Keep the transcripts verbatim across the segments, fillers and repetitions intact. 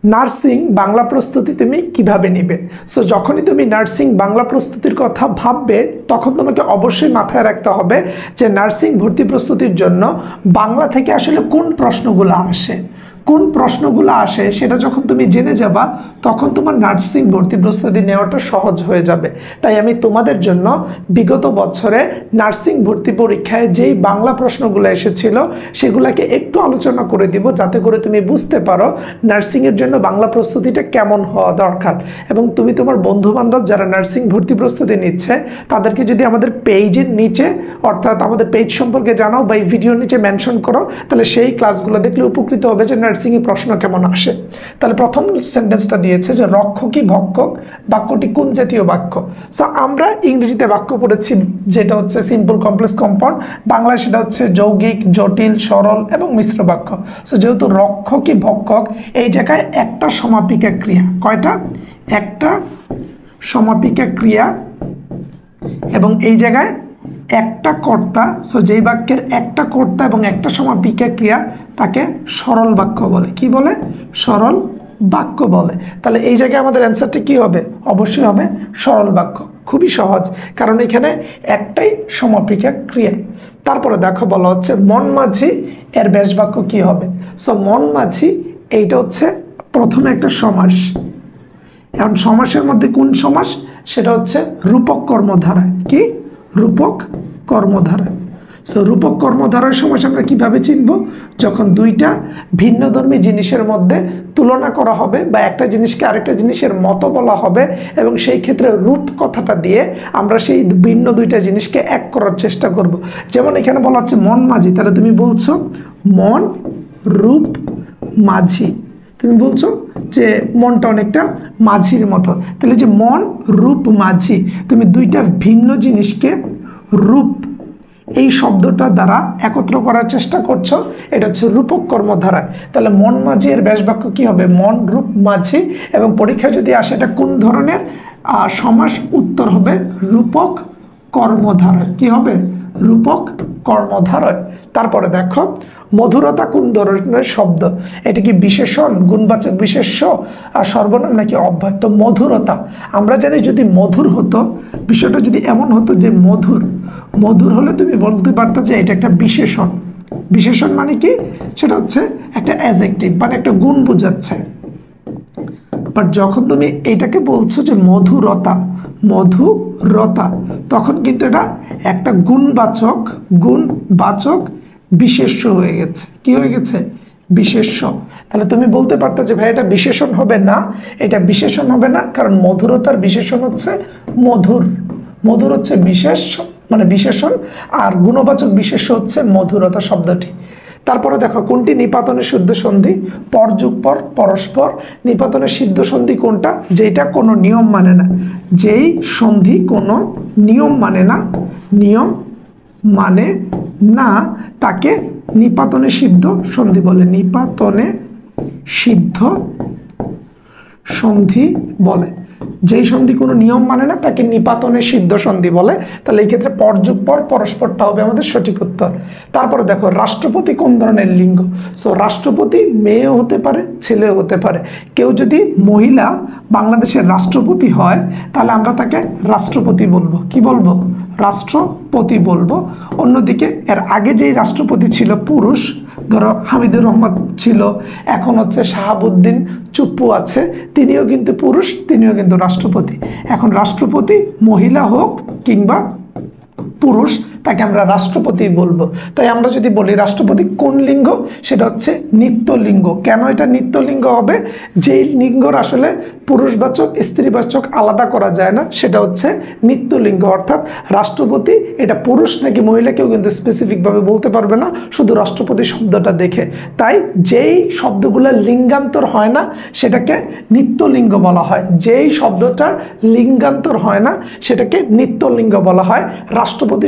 Nursing Bangla প্রস্তুতি তুমি কিভাবে নেবে। সো যখনই তুমি নার্সিং বাংলা প্রস্তুতির কথা ভাববে তখন তোমাকে অবশ্যই মাথায় রাখতে হবে যে নার্সিং ভর্তি প্রস্তুতির জন্য বাংলা থেকে আসলে কোন প্রশ্নগুলো আসে, কোন প্রশ্নগুলো আসে সেটা যখন তুমি জেনে যাবা তখন তোমার নার্সিং ভর্তি প্রস্তুতি নেওয়াটা সহজ হয়ে যাবে। তাই আমি তোমাদের জন্য বিগত বছরে নার্সিং ভর্তি পরীক্ষায় যেই বাংলা প্রশ্নগুলো এসেছিল সেগুলোকে একটু আলোচনা করে দিব, যাতে করে তুমি বুঝতে পারো নার্সিংয়ের জন্য বাংলা প্রস্তুতিটা কেমন হওয়া দরকার। এবং তুমি তোমার বন্ধুবান্ধব যারা নার্সিং ভর্তি প্রস্তুতি নিচ্ছে তাদেরকে যদি আমাদের পেজের নিচে, অর্থাৎ আমাদের পেজ সম্পর্কে জানাও বা এই ভিডিওর নিচে মেনশন করো, তাহলে সেই ক্লাসগুলো দেখলে উপকৃত হবে যে নার্সিংয়ে প্রশ্ন কেমন আসে। তাহলে প্রথম সেন্টেন্সটা দিয়েছে যে রক্ষকী ভক্ষক বাক্যটি কোন জাতীয় বাক্য। সো আমরা ইংরেজিতে বাক্য পড়েছি যেটা হচ্ছে সিম্পল, কমপ্লেক্স, কম্পাউন্ড। বাংলায় সেটা হচ্ছে যৌগিক, জটিল, সরল এবং মিশ্র বাক্য। সো যেহেতু রক্ষকী ভক্ষক, এই জায়গায় একটা সমাপিকা ক্রিয়া, কয়টা? একটা সমাপিকা ক্রিয়া, এবং এই জায়গায় একটা কর্তা। সো যেই বাক্যের একটা কর্তা এবং একটা সমাপিকা ক্রিয়া তাকে সরল বাক্য বলে। কি বলে? সরল বাক্য বলে। তাহলে এই জায়গায় আমাদের অ্যান্সারটি কি হবে? অবশ্যই হবে সরল বাক্য। খুবই সহজ, কারণ এখানে একটাই সমাপিকা ক্রিয়া। তারপরে দেখো বলা হচ্ছে মন মাঝি, এর ব্যাস বাক্য কি হবে? সো মন মাঝি এইটা হচ্ছে প্রথমে একটা সমাস। এখন সমাসের মধ্যে কোন সমাস? সেটা হচ্ছে রূপক কর্মধারা। কি? রূপক কর্মধারা। সো রূপক কর্মধারার সমাস আমরা কিভাবে চিনব? যখন দুইটা ভিন্নধর্মী জিনিসের মধ্যে তুলনা করা হবে বা একটা জিনিসকে আরেকটা জিনিসের মতো বলা হবে, এবং সেই ক্ষেত্রে রূপ কথাটা দিয়ে আমরা সেই ভিন্ন দুইটা জিনিসকে এক করার চেষ্টা করব। যেমন এখানে বলা হচ্ছে মন মাঝি, তাহলে তুমি বলছো মন রূপ মাঝি। তুমি বলছো যে মনটা অনেকটা মাঝির মতো। তাহলে যে মন রূপ মাঝি, তুমি দুইটা ভিন্ন জিনিসকে রূপ এই শব্দটা দ্বারা একত্র করার চেষ্টা করছো, এটা হচ্ছে রূপক কর্মধারা। তাহলে মন মাঝি এর ব্যাস বাক্য কি হবে? মন রূপ মাঝি। এবং পরীক্ষায় যদি আসে এটা কোন ধরনের সমাস? উত্তর হবে রূপক কর্মধারা। কি হবে? রূপক কর্মধারয়। তারপরে দেখো মধুরতা কোন ধরনের শব্দ? এটা কি বিশেষণ, গুণবাচক বিশেষ্য, আর সর্বনাম নাকি অব্যয়? তো মধুরতা, আমরা জানি যদি মধুর হতো, বিষয়টা যদি এমন হতো যে মধুর, মধুর হলে তুমি বলতে পারতো যে এটা একটা বিশেষণ। বিশেষণ মানে কি? সেটা হচ্ছে একটা অ্যাডজেক্টিভ, মানে একটা গুণ বোঝাচ্ছে। বাট যখন তুমি এটাকে বলছো যে মধুরতা, মধুরতা, তখন কিন্তু এটা একটা গুণবাচক, গুণবাচক বিশেষ্য হয়ে গেছে। কি হয়ে গেছে? বিশেষ্য। তাহলে তুমি বলতে পারতো যে ভাই এটা বিশেষণ হবে না, এটা বিশেষণ হবে না, কারণ মধুরতার বিশেষণ হচ্ছে মধুর। মধুর হচ্ছে বিশেষ, মানে বিশেষণ, আর গুণবাচক বিশেষ্য হচ্ছে মধুরতা শব্দটি। তারপরে দেখো কোনটি নিপাতনের শুদ্ধ সন্ধি? পর যুগ পর, পরস্পর। নিপাতনের সিদ্ধ সন্ধি কোনটা? যেটা কোনো নিয়ম মানে না। যেই সন্ধি কোনো নিয়ম মানে না, নিয়ম মানে না, তাকে নিপাতনে সিদ্ধ সন্ধি বলে। নিপাতনে সিদ্ধ সন্ধি বলে। যেই সন্ধি কোনো নিয়ম মানে না তাকে নিপাতনে সিদ্ধ সন্ধি বলে। তাহলে এই ক্ষেত্রে পর যুগ পর, পরস্পরটা হবে আমাদের সঠিক উত্তর। তারপরে দেখো রাষ্ট্রপতি কোন ধরনের লিঙ্গ? সো রাষ্ট্রপতি মেয়েও হতে পারে, ছেলেও হতে পারে। কেউ যদি মহিলা বাংলাদেশের রাষ্ট্রপতি হয় তাহলে আমরা তাকে রাষ্ট্রপতি বলবো। কি বলবো? রাষ্ট্রপতি বলবো। অন্যদিকে এর আগে যেই রাষ্ট্রপতি ছিল পুরুষ, ধরো হামিদুর রহমান ছিল, এখন হচ্ছে শাহাবুদ্দিন চুপ্পু আছে, তিনিও কিন্তু পুরুষ, তিনিও কিন্তু রাষ্ট্রপতি। এখন রাষ্ট্রপতি মহিলা হোক কিংবা পুরুষ, তাকে আমরা রাষ্ট্রপতি বলবো। তাই আমরা যদি বলি রাষ্ট্রপতি কোন লিঙ্গ, সেটা হচ্ছে নিত্য লিঙ্গ। কেন এটা নিত্য লিঙ্গ হবে? যেই লিঙ্গর আসলে পুরুষবাচক স্ত্রীবাচক আলাদা করা যায় না, সেটা হচ্ছে নিত্য লিঙ্গ। অর্থাৎ রাষ্ট্রপতি এটা পুরুষ নাকি মহিলা কেউ কিন্তু স্পেসিফিকভাবে বলতে পারবে না শুধু রাষ্ট্রপতি শব্দটা দেখে। তাই যেই শব্দগুলো লিঙ্গান্তর হয় না সেটাকে নিত্য লিঙ্গ বলা হয়। যেই শব্দটার লিঙ্গান্তর হয় না সেটাকে নিত্য লিঙ্গ বলা হয়। রাষ্ট্রপতি শব্দটা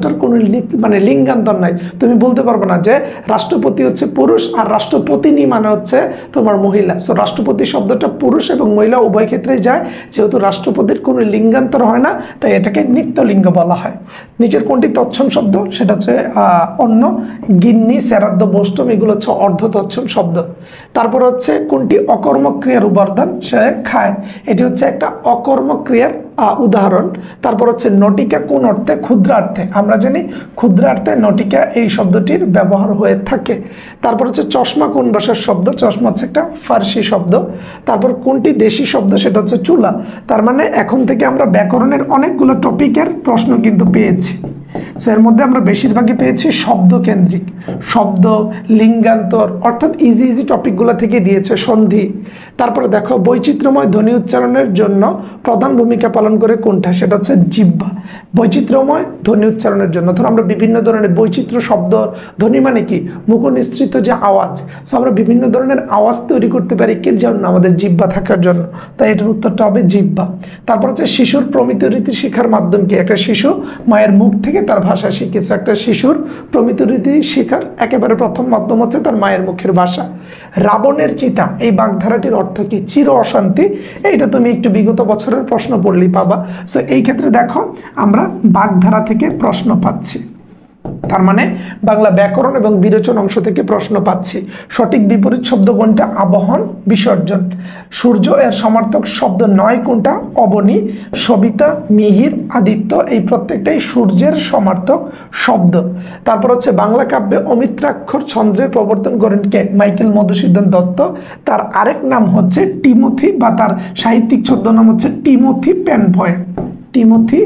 শব্দটার কোনো মানে লিঙ্গান্তর নাই। তুমি বলতে পারবে না যে রাষ্ট্রপতি হচ্ছে পুরুষ আর রাষ্ট্রপতিনী মানে হচ্ছে তোমার মহিলা। সো রাষ্ট্রপতি শব্দটা পুরুষ এবং মহিলা উভয় ক্ষেত্রেই যায়, যেহেতু রাষ্ট্রপতির কোনো লিঙ্গান্তর হয় না তাই এটাকে নিত্যলিঙ্গ বলা হয়। নিচের কোনটি তৎসম শব্দ? সেটা হচ্ছে অন্য, গিন্নি, শ্রাদ্ধ, বৈষ্ণব এগুলো হচ্ছে অর্ধ তৎসম শব্দ। তারপর হচ্ছে কোনটি অকর্মক ক্রিয়ার উপাদান? সে খায়, এটি হচ্ছে একটা অকর্মক ক্রিয়ার উদাহরণ। তারপর হচ্ছে নটিকা কোন অর্থে? ক্ষুদ্রার্থে। আমরা জানি ক্ষুদ্রার্থে নটিকা এই শব্দটির ব্যবহার হয়ে থাকে। তারপর হচ্ছে চশমা কোন ভাষার শব্দ? চশমা হচ্ছে একটা ফার্সি শব্দ। তারপর কোনটি দেশি শব্দ? সেটা হচ্ছে চুলা। তার মানে এখন থেকে আমরা ব্যাকরণের অনেকগুলো টপিকের প্রশ্ন কিন্তু পেয়েছি। সো এর মধ্যে আমরা বেশিরভাগই পেয়েছি শব্দ কেন্দ্রিক, শব্দ, লিঙ্গান্তর, অর্থাৎ ইজি ইজি টপিকগুলো থেকে দিয়েছে, সন্ধি। তারপরে দেখো বৈচিত্র্যময় ধ্বনি উচ্চারণের জন্য প্রধান ভূমিকা পালন করে কোনটা? সেটা হচ্ছে জিহ্বা। বৈচিত্র্যময় ধ্বনি উচ্চারণের জন্য ধরো আমরা বিভিন্ন ধরনের বৈচিত্র্য শব্দ, ধ্বনি মানে কি? মুখনিসৃত যে আওয়াজ। সো আমরা বিভিন্ন ধরনের আওয়াজ তৈরি করতে পারি কি জন্য? আমাদের জিহ্বা থাকার জন্য। তাই এটার উত্তরটা হবে জিহ্বা। তারপর হচ্ছে শিশুর প্রমিত রীতি শিক্ষার মাধ্যম কি? একটা শিশু মায়ের মুখ থেকে তার ভাষা শিখেছে। একটা শিশুর প্রমিত রীতি শিক্ষার একেবারে প্রথম মাধ্যম হচ্ছে তার মায়ের মুখের ভাষা। রাবণের চিতা এই বাগধারাটির অর্থ কি? চির অশান্তি। এইটা তুমি একটু বিগত বছরের প্রশ্ন পড়লেই পাবা। সো এই ক্ষেত্রে দেখো আমরা বাগধারা থেকে প্রশ্ন পাচ্ছি, তার মানে বাংলা ব্যাকরণ এবং বিরোচন অংশ থেকে প্রশ্ন পাচ্ছি। সঠিক বিপরীত শব্দ কোনটা? আবহন, বিসর্জন। সূর্য এর সমার্থক শব্দ নয় কোনটা? অবনী, সবিতা, মিহির, আদিত্য এই প্রত্যেকটাই সূর্যের সমার্থক শব্দ। তারপর হচ্ছে বাংলা কাব্যে অমিত্রাক্ষর ছন্দের প্রবর্তন করেন কে? মাইকেল মধুসূদন দত্ত। তার আরেক নাম হচ্ছে টিমোথি, বা তার সাহিত্যিক ছদ্মনাম হচ্ছে Timothy Pen Poem. Timothy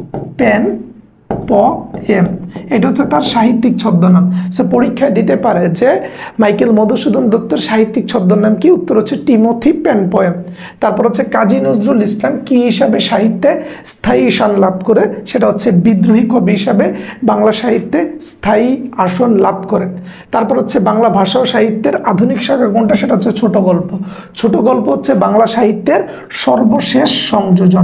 Pen P M, এটা হচ্ছে তার সাহিত্যিক ছদ্মনাম। সে পরীক্ষায় দিতে পারে যে মাইকেল মধুসূদন দত্তের সাহিত্যিক ছদ্মনাম কি? উত্তর হচ্ছে টিমোথি পেন পয়েম। তারপর হচ্ছে কাজী নজরুল ইসলাম কি হিসাবে সাহিত্যে স্থায়ী আসন লাভ করে? সেটা হচ্ছে বিদ্রোহী কবি হিসাবে বাংলা সাহিত্যে স্থায়ী আসন লাভ করেন। তারপর হচ্ছে বাংলা ভাষা ও সাহিত্যের আধুনিক শাখা কোনটা? সেটা হচ্ছে ছোট গল্প। ছোট গল্প হচ্ছে বাংলা সাহিত্যের সর্বশেষ সংযোজন,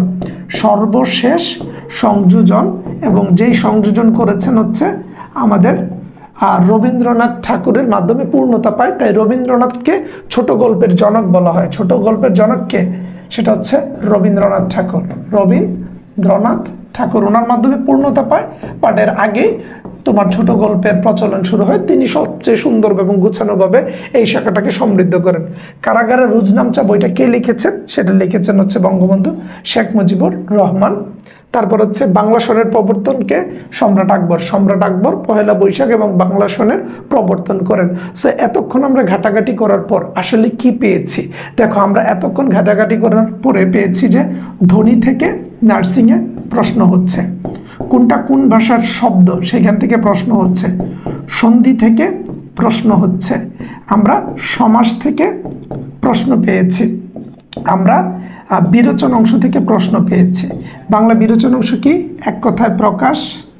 সর্বশেষ সংযোজন, এবং যেই সংযোজন করেছেন হচ্ছে আমাদের রবীন্দ্রনাথ ঠাকুরের মাধ্যমে পূর্ণতা পায়। তাই রবীন্দ্রনাথকে ছোট গল্পের জনক বলা হয়। ছোট গল্পের জনককে? সেটা হচ্ছে রবীন্দ্রনাথ ঠাকুর। রবীন্দ্রনাথ ঠাকুর ওনার মাধ্যমে পূর্ণতা পায়, বাট এর আগে তোমার ছোট গল্পের প্রচলন শুরু হয়। তিনি সবচেয়ে সুন্দর এবং গুছানোভাবে এই শাখাটাকে সমৃদ্ধ করেন। কারাগারের রুজনামচা বইটা কে লিখেছেন? সেটা লিখেছেন হচ্ছে বঙ্গবন্ধু শেখ মুজিবুর রহমান। তারপর হচ্ছে বাংলা সনের প্রবর্তনকে? সম্রাট আকবর। সম্রাট আকবর পহেলা বৈশাখ এবং বাংলা সনের প্রবর্তন করেন। সো এতক্ষণ আমরা ঘাটাঘাটি করার পর আসলে কি পেয়েছি? দেখো আমরা এতক্ষণ ঘাটাঘাটি করার পরে পেয়েছি যে ধ্বনি থেকে নার্সিংয়ে প্রশ্ন হচ্ছে, কোনটা কোন ভাষার শব্দ সেখান থেকে প্রশ্ন হচ্ছে, সন্ধি থেকে প্রশ্ন হচ্ছে, আমরা সমাস থেকে প্রশ্ন পেয়েছি, আমরা বিরোচন অংশ থেকে প্রশ্ন পেয়েছি। বাংলা বিরোচন অংশ কি? এক কথায় প্রকাশ,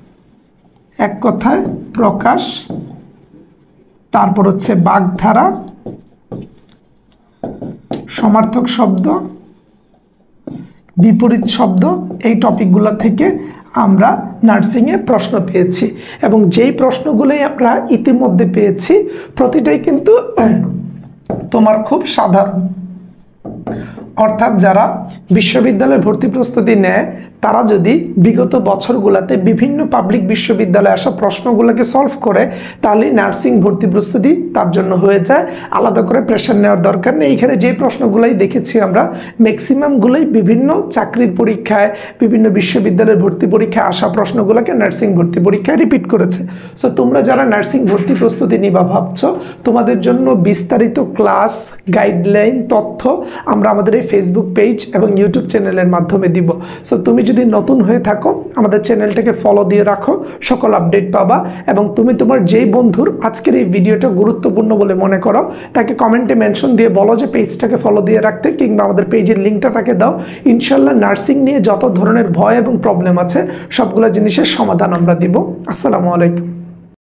এক কথায় প্রকাশ, তারপর হচ্ছে বাগধারা, সমার্থক শব্দ, বিপরীত শব্দ, এই টপিকগুলো থেকে আমরা নার্সিংয়ে প্রশ্ন পেয়েছি। এবং যেই প্রশ্নগুলোই আমরা ইতিমধ্যে পেয়েছি প্রতিটাই কিন্তু তোমার খুব সাধারণ। অর্থাৎ যারা বিশ্ববিদ্যালয়ে ভর্তি প্রস্তুতি নেয় তারা যদি বিগত বছরগুলোতে বিভিন্ন পাবলিক বিশ্ববিদ্যালয়ে আসা প্রশ্নগুলোকে সলভ করে তাহলে নার্সিং ভর্তি প্রস্তুতি তার জন্য হয়ে যায়। আলাদা করে প্রেশার নেওয়ার দরকার নেই। এইখানে যে প্রশ্নগুলোই দেখেছি আমরা ম্যাক্সিমামগুলোই বিভিন্ন চাকরির পরীক্ষায়, বিভিন্ন বিশ্ববিদ্যালয়ের ভর্তি পরীক্ষায় আসা প্রশ্নগুলোকে নার্সিং ভর্তি পরীক্ষায় রিপিট করেছে। সো তোমরা যারা নার্সিং ভর্তি প্রস্তুতি নিবা ভাবছো, তোমাদের জন্য বিস্তারিত ক্লাস, গাইডলাইন, তথ্য আমরা আমাদের এই ফেসবুক পেজ এবং ইউটিউব চ্যানেলের মাধ্যমে দিব। সো তুমি যদি নতুন হয়ে থাকো আমাদের চ্যানেলটাকে ফলো দিয়ে রাখো, সকল আপডেট পাবা। এবং তুমি তোমার যেই বন্ধুর আজকের এই ভিডিওটা গুরুত্বপূর্ণ বলে মনে করো তাকে কমেন্টে মেনশন দিয়ে বলো যে পেজটাকে ফলো দিয়ে রাখতে, কিংবা আমাদের পেজের লিঙ্কটা তাকে দাও। ইনশাল্লাহ নার্সিং নিয়ে যত ধরনের ভয় এবং প্রবলেম আছে সবগুলো জিনিসের সমাধান আমরা দিব। আসসালামু আলাইকুম।